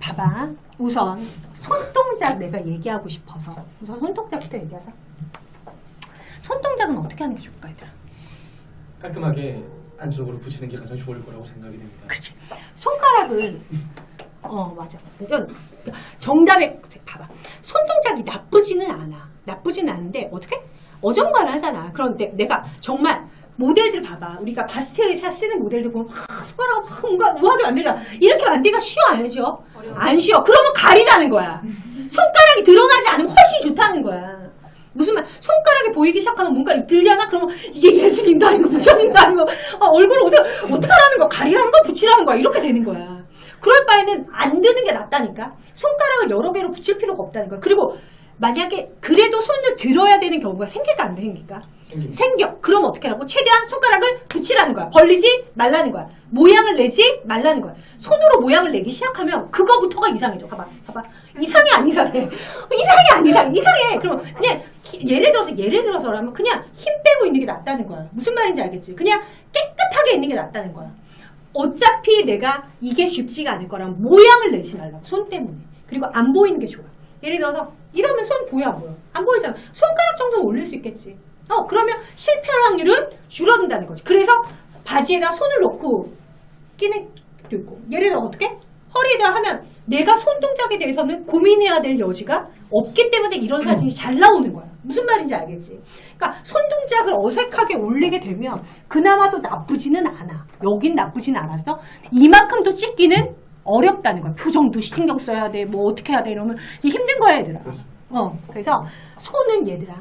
봐봐. 우선 손동작 내가 얘기하고 싶어서 우선 손동작부터 얘기하자. 손동작은 어떻게 하는 게 좋을까 얘들아? 깔끔하게 안쪽으로 붙이는 게 가장 좋을 거라고 생각이 됩니다. 그렇지. 손가락은 맞아. 정답에 봐봐. 손동작이 나쁘지는 않아. 나쁘지는 않은데 어떻게? 어정간하잖아. 그런데 내가 정말 모델들 봐봐. 우리가 바스티에차 쓰는 모델들 보면 손가락을 막 뭔가 우아하게 만들잖아. 이렇게 만들기가 쉬워 안 쉬워? 안 쉬워. 그러면 가리라는 거야. 손가락이 드러나지 않으면 훨씬 좋다는 거야. 무슨 말? 손가락이 보이기 시작하면 뭔가 들잖아? 그러면 이게 예수님도 아니고 부처님도 아니고 얼굴을 어떻게 하라는 거야? 가리라는 거야? 붙이라는 거야? 이렇게 되는 거야. 그럴 바에는 안 드는 게 낫다니까? 손가락을 여러 개로 붙일 필요가 없다는 거야. 그리고 만약에 그래도 손을 들어야 되는 경우가 생길까 안 생길까? 생겨. 그럼 어떻게 하라고? 최대한 손가락을 붙이라는 거야. 벌리지 말라는 거야. 모양을 내지 말라는 거야. 손으로 모양을 내기 시작하면 그거부터가 이상해져. 봐봐. 이상해 안 이상해? 이상해 안 이상해? 이상해. 그럼 그냥 예를 들어서라면 그냥 힘 빼고 있는 게 낫다는 거야. 무슨 말인지 알겠지? 그냥 깨끗하게 있는 게 낫다는 거야. 어차피 내가 이게 쉽지가 않을 거라면 모양을 내지 말라고. 손 때문에. 그리고 안 보이는 게 좋아. 예를 들어서 이러면 손 보여 안 보여? 안 보이잖아. 손가락 정도는 올릴 수 있겠지. 그러면 실패할 확률은 줄어든다는 거지. 그래서 바지에다 손을 넣고 끼는 것도 있고. 예를 들어 어떻게? 허리에다 하면 내가 손동작에 대해서는 고민해야 될 여지가 없기 때문에 이런 사진이 잘 나오는 거야. 무슨 말인지 알겠지? 그러니까 손동작을 어색하게 올리게 되면 그나마도 나쁘지는 않아. 여긴 나쁘지는 않았어. 이만큼도 찍기는 어렵다는 거야. 표정도 신경 써야 돼. 뭐 어떻게 해야 돼. 이러면 힘든 거야 얘들아. 그래서 손은 얘들아.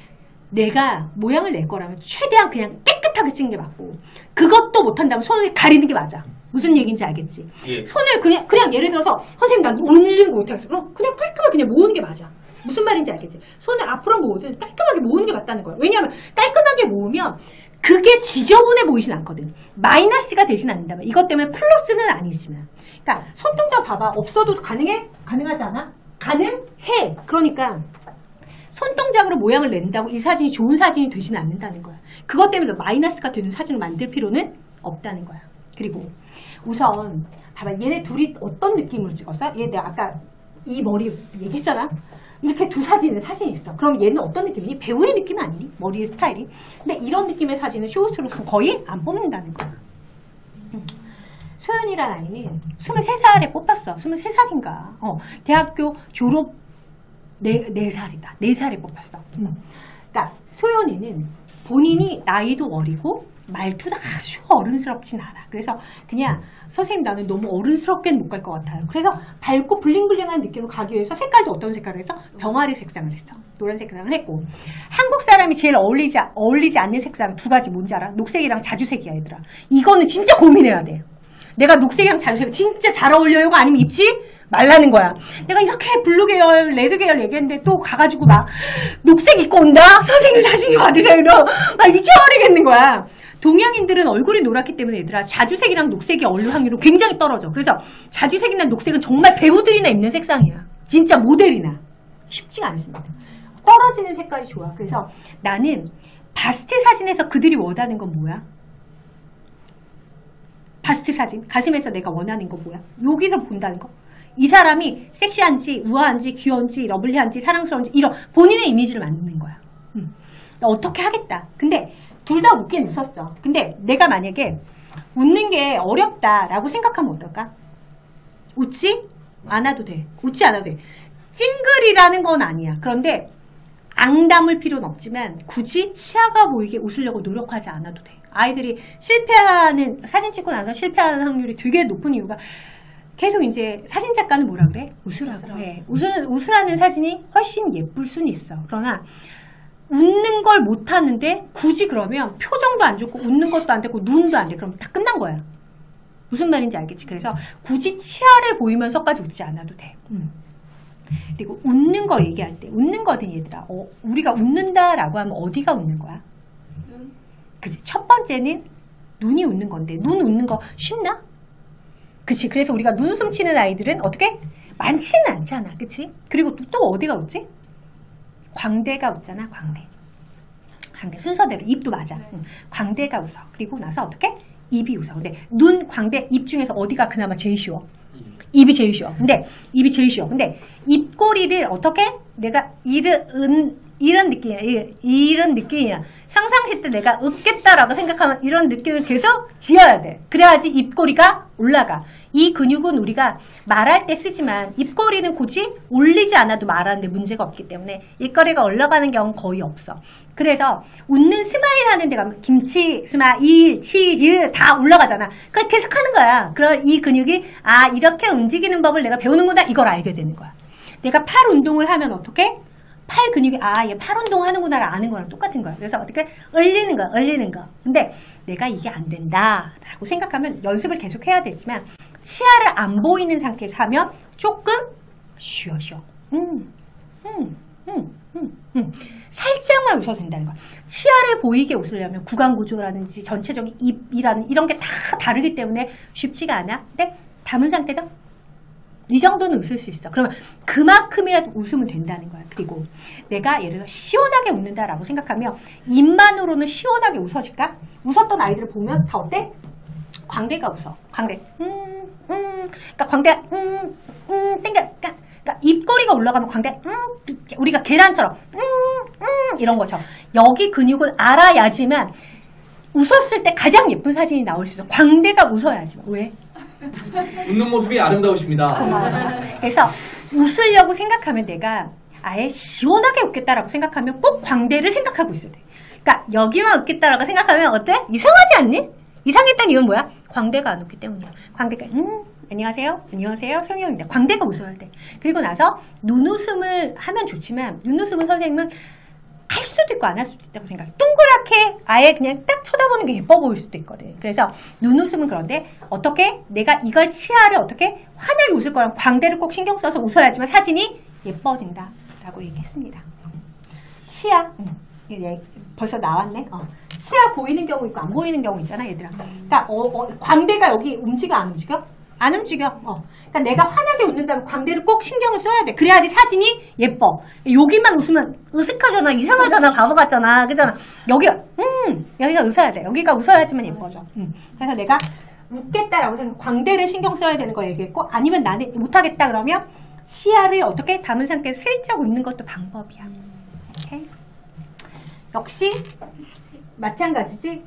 내가 모양을 낼 거라면 최대한 그냥 깨끗하게 찍는 게 맞고 그것도 못한다면 손을 가리는 게 맞아. 무슨 얘기인지 알겠지? 예. 손을 그냥 예를 들어서 선생님 난 올리는 거 못하겠어. 그럼 그냥 깔끔하게 그냥 모으는 게 맞아. 무슨 말인지 알겠지? 손을 앞으로 모으든 깔끔하게 모으는 게 맞다는 거야. 왜냐하면 깔끔하게 모으면 그게 지저분해 보이진 않거든. 마이너스가 되진 않는다면 이것 때문에 플러스는 아니지만 그러니까 손동작 봐봐. 없어도 가능해? 가능하지 않아? 가능해. 그러니까 손동작으로 모양을 낸다고 이 사진이 좋은 사진이 되지는 않는다는 거야. 그것 때문에 마이너스가 되는 사진을 만들 필요는 없다는 거야. 그리고 우선 봐봐. 얘네 둘이 어떤 느낌으로 찍었어? 얘 내가 아까 이 머리 얘기했잖아. 이렇게 두 사진이 있어. 그럼 얘는 어떤 느낌이니? 배우의 느낌 아니니? 머리의 스타일이. 근데 이런 느낌의 사진은 쇼호스로서는 거의 안 뽑는다는 거야. 소연이란 아이는 23살에 뽑혔어. 23살인가. 대학교 졸업 4살이다. 4살에 뽑혔어. 그러니까 소연이는 본인이 나이도 어리고 말투도 아주 어른스럽진 않아. 그래서 그냥 선생님 나는 너무 어른스럽게는 못 갈 것 같아요. 그래서 밝고 블링블링한 느낌으로 가기 위해서 색깔도 어떤 색깔을 했어? 병아리 색상을 했어. 노란 색상을 했고 한국 사람이 제일 어울리지 않는 색상 두 가지 뭔지 알아? 녹색이랑 자주색이야 얘들아. 이거는 진짜 고민해야 돼. 내가 녹색이랑 자주색 진짜 잘 어울려요? 아니면 입지 말라는 거야. 내가 이렇게 블루 계열, 레드 계열 얘기했는데 또 가가지고 막 녹색 입고 온다? 선생님 사진 받으세요. 막 미쳐버리겠는 거야. 동양인들은 얼굴이 노랗기 때문에 얘들아 자주색이랑 녹색이 어울릴 확률은 굉장히 떨어져. 그래서 자주색이나 녹색은 정말 배우들이나 입는 색상이야. 진짜 모델이나. 쉽지가 않습니다. 떨어지는 색깔이 좋아. 그래서 나는 바스트 사진에서 그들이 원하는 건 뭐야? 바스트 사진, 가슴에서 내가 원하는 거 뭐야? 여기서 본다는 거. 이 사람이 섹시한지, 우아한지, 귀여운지, 러블리한지, 사랑스러운지 이런 본인의 이미지를 만드는 거야. 나 어떻게 하겠다. 근데 둘 다 웃긴 웃었어. 근데 내가 만약에 웃는 게 어렵다라고 생각하면 어떨까? 웃지 않아도 돼. 웃지 않아도 돼. 찡그리라는 건 아니야. 그런데 앙담을 필요는 없지만 굳이 치아가 보이게 웃으려고 노력하지 않아도 돼. 아이들이 사진 찍고 나서 실패하는 확률이 되게 높은 이유가 계속 이제 사진작가는 뭐라 그래? 웃으라고 해. 웃으라는 사진이 훨씬 예쁠 수는 있어. 그러나 웃는 걸 못하는데 굳이 그러면 표정도 안 좋고 웃는 것도 안 되고 눈도 안 돼. 그럼 다 끝난 거야. 무슨 말인지 알겠지? 그래서 굳이 치아를 보이면서까지 웃지 않아도 돼. 그리고 웃는 거 얘기할 때 웃는 거든 얘들아. 우리가 웃는다라고 하면 어디가 웃는 거야? 그치? 첫 번째는 눈이 웃는 건데 눈 웃는 거 쉽나? 그치? 그래서 우리가 눈웃음 치는 아이들은 어떻게? 많지는 않잖아. 그치? 그리고 또 어디가 웃지? 광대가 웃잖아. 광대 순서대로 입도 맞아. 광대가 웃어. 그리고 나서 어떻게? 입이 웃어. 근데 눈, 광대, 입 중에서 어디가 그나마 제일 쉬워? 입이 제일 쉬워. 근데 입이 제일 쉬워. 근데 입꼬리를 어떻게 내가 이런 느낌이야. 이런 느낌이야. 평상시 때 내가 웃겠다라고 생각하면 이런 느낌을 계속 지어야 돼. 그래야지 입꼬리가 올라가. 이 근육은 우리가 말할 때 쓰지만 입꼬리는 굳이 올리지 않아도 말하는데 문제가 없기 때문에 입꼬리가 올라가는 경우는 거의 없어. 그래서 웃는 스마일 하는 데가 김치, 스마일, 치즈 다 올라가잖아. 그걸 계속 하는 거야. 그럼 이 근육이 아 이렇게 움직이는 법을 내가 배우는구나 이걸 알게 되는 거야. 내가 팔 운동을 하면 어떻게? 팔 근육이 아, 얘 팔 운동하는구나를 아는 거랑 똑같은 거야. 그래서 어떻게 얼리는 거야, 얼리는 거. 근데 내가 이게 안 된다라고 생각하면 연습을 계속 해야 되지만 치아를 안 보이는 상태에서 하면 조금 쉬어. 살짝만 웃어도 된다는 거야. 치아를 보이게 웃으려면 구강 구조라든지 전체적인 입이라는 이런 게 다 다르기 때문에 쉽지가 않아. 근데 담은 상태다. 이 정도는 웃을 수 있어. 그러면 그만큼이라도 웃으면 된다는 거야. 그리고 내가 예를 들어 시원하게 웃는다라고 생각하면 입만으로는 시원하게 웃어질까? 웃었던 아이들을 보면 다 어때? 광대가 웃어. 광대. 그러니까 광대가 땡겨. 그러니까 입꼬리가 올라가면 광대 우리가 계란처럼 이런 것처럼 여기 근육을 알아야지만 웃었을 때 가장 예쁜 사진이 나올 수 있어. 광대가 웃어야지만. 왜? 웃는 모습이 아름다우십니다. 그래서 웃으려고 생각하면 내가 아예 시원하게 웃겠다라고 생각하면 꼭 광대를 생각하고 있어야 돼. 그러니까 여기만 웃겠다라고 생각하면 어때? 이상하지 않니? 이상했다는 이유는 뭐야? 광대가 안 웃기 때문이야. 광대가 안녕하세요 성형입니다. 광대가 웃어야 돼. 그리고 나서 눈웃음을 하면 좋지만 눈웃음은 선생님은 할 수도 있고 안 할 수도 있다고 생각해. 동그랗게 아예 그냥 딱 쳐다보는 게 예뻐 보일 수도 있거든. 그래서 눈웃음은 그런데 어떻게 내가 이걸 치아를 어떻게 환하게 웃을 거랑 광대를 꼭 신경 써서 웃어야지만 사진이 예뻐진다 라고 얘기했습니다. 치아 벌써 나왔네. 치아 보이는 경우 있고 안 보이는 경우 있잖아 얘들아. 그러니까 광대가 여기 움직여 안 움직여? 안 움직여. 그러니까 내가 환하게 웃는다면 광대를 꼭 신경을 써야 돼. 그래야지 사진이 예뻐. 여기만 웃으면 으슥하잖아. 이상하잖아. 바보 같잖아. 그잖아. 여기가 웃어야 돼. 여기가 웃어야지만 예뻐져. 그래서 내가 웃겠다라고 생각 광대를 신경 써야 되는 거 얘기했고 아니면 나는 못하겠다 그러면 치아를 어떻게 담은 상태에서 슬쩍 웃는 것도 방법이야. 오케이? 역시 마찬가지지.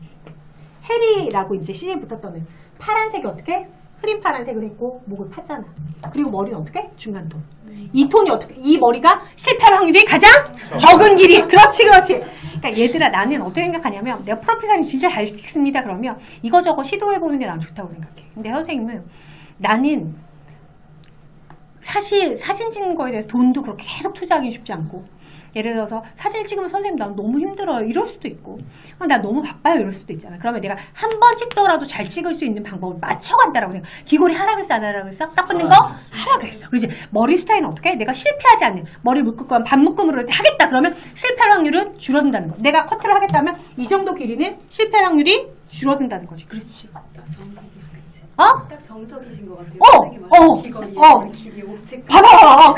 해리라고 이제 시즌 붙었다면 파란색이 어떻게? 흐린 파란색을 했고 목을 팠잖아. 그리고 머리는 어떻게? 중간톤. 이 톤이 어떻게? 이 머리가 실패할 확률이 가장 적은 길이. 그렇지. 그러니까 얘들아 나는 어떻게 생각하냐면 내가 프로필 사진 진짜 잘 찍습니다. 그러면 이거저거 시도해보는 게 난 좋다고 생각해. 근데 선생님은 나는 사실 사진 찍는 거에 대해 돈도 그렇게 계속 투자하기 쉽지 않고 예를 들어서 사진을 찍으면 선생님 난 너무 힘들어요 이럴 수도 있고 나 너무 바빠요 이럴 수도 있잖아. 그러면 내가 한 번 찍더라도 잘 찍을 수 있는 방법을 맞춰간다라고 생각. 귀걸이 하라 그랬어 안 하라 그랬어? 딱 붙는 거 하라 그랬어. 그러지. 머리 스타일은 어떻게? 내가 실패하지 않는 머리 묶을 거면 반묶음으로 하겠다 그러면 실패할 확률은 줄어든다는 거. 내가 커트를 하겠다면 이 정도 길이는 실패할 확률이 줄어든다는 거지. 그렇지. 딱 정석이야, 그치? 딱 정석이신 것 같아요. 귀걸이, 길이, 옷 색깔. 봐봐.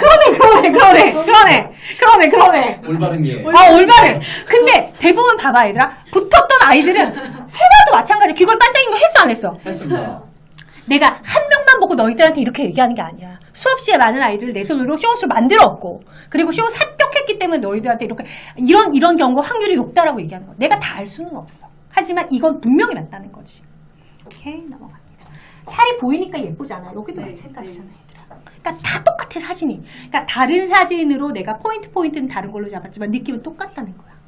그러네. 올바름이에요. 올바른. 근데 대부분 봐봐 얘들아. 붙었던 아이들은 세라도 마찬가지. 귀걸이 반짝인 거 했어 안 했어? 했습니다. 내가 한 명만 보고 너희들한테 이렇게 얘기하는 게 아니야. 수업 시에 많은 아이들을 내 손으로 쇼옷을 만들었고 그리고 쇼옷 합격했기 때문에 너희들한테 이렇게 이런 경우가 확률이 높다라고 얘기하는 거야. 내가 다 알 수는 없어. 하지만 이건 분명히 맞다는 거지. 오케이 넘어갑니다. 살이 보이니까 예쁘잖아. 여기도 마찬가지잖아 얘들아. 그러니까 다 똑같아 사진이. 그러니까 다른 사진으로 내가 포인트는 다른 걸로 잡았지만 느낌은 똑같다는 거야.